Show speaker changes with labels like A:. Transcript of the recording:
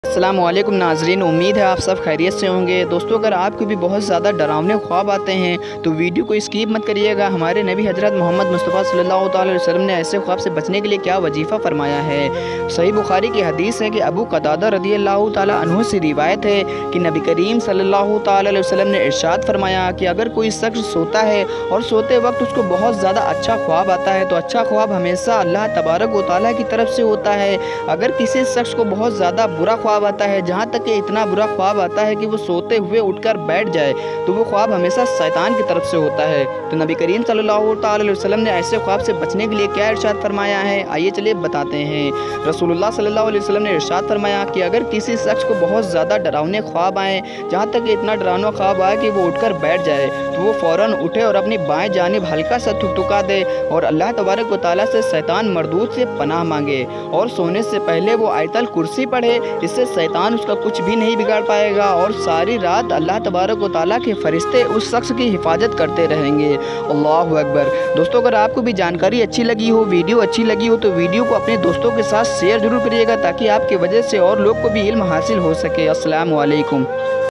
A: अस्सलामुअलैकुम नाज़रीन, उम्मीद है आप सब खैरियत से होंगे। दोस्तों, अगर आपको भी बहुत ज़्यादा डरावने ख्वाब आते हैं तो वीडियो को स्किप मत करिएगा। हमारे नबी हज़रत मोहम्मद मुस्तफ़ा सल्लल्लाहु अलैहि वसल्लम ने ऐसे ख्वाब से बचने के लिए क्या वजीफ़ा फरमाया है। सही बुखारी की हदीस है कि अबू कतादा रज़ियल्लाहु ताला अन्हु से रिवायत है कि नबी करीम सल्लल्लाहु अलैहि वसल्लम ने इरशाद फरमाया कि अगर कोई शख्स सोता है और सोते वक्त उसको बहुत ज़्यादा अच्छा ख्वाब आता है तो अच्छा ख्वाब हमेशा अल्लाह तबारक व तआला की तरफ से होता है। अगर किसी शख्स को बहुत ज़्यादा बुरा ख्वाब आता है, जहाँ तक कि इतना बुरा ख्वाब आता है कि वो सोते हुए उठकर बैठ जाए, तो वो ख्वाब हमेशा शैतान की तरफ से होता है। तो नबी करीम सल्लल्लाहु अलैहि वसल्लम ने ऐसे ख्वाब से बचने के लिए क्या इरशाद फरमाया है, आइए चलिए बताते हैं। रसूलुल्लाह सल्लल्लाहु अलैहि वसल्लम ने इरशाद फरमाया कि अगर किसी शख्स को बहुत ज़्यादा डरावने ख्वाब आए, जहाँ तक कि इतना डरावना ख्वाब आए कि वो उठकर बैठ जाए, तो वो फ़ौरन उठे और अपनी बाएँ जानिब हल्का सा थुकथुका दे और अल्लाह तबारक व तआला से शैतान मरदूद से पनाह मांगे और सोने से पहले वो आयतल कुर्सी पढ़े। इससे शैतान उसका कुछ भी नहीं बिगाड़ पाएगा और सारी रात अल्लाह तबारक व तआला के फरिश्ते उस शख्स की हिफाजत करते रहेंगे। अल्लाहु अकबर। दोस्तों, अगर आपको भी जानकारी अच्छी लगी हो, वीडियो अच्छी लगी हो, तो वीडियो को अपने दोस्तों के साथ शेयर ज़रूर करिएगा ताकि आपकी वजह से और लोग को भी इल्म हासिल हो सके। अस्सलामु अलैकुम।